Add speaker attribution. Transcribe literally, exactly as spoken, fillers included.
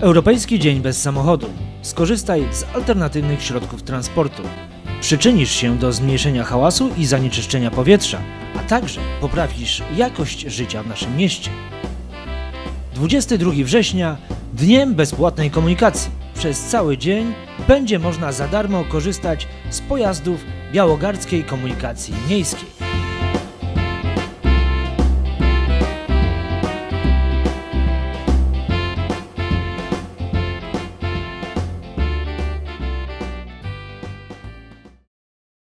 Speaker 1: Europejski Dzień bez samochodu. Skorzystaj z alternatywnych środków transportu. Przyczynisz się do zmniejszenia hałasu i zanieczyszczenia powietrza, a także poprawisz jakość życia w naszym mieście. dwudziestego drugiego września – Dniem bezpłatnej komunikacji. Przez cały dzień będzie można za darmo korzystać z pojazdów białogardzkiej komunikacji miejskiej.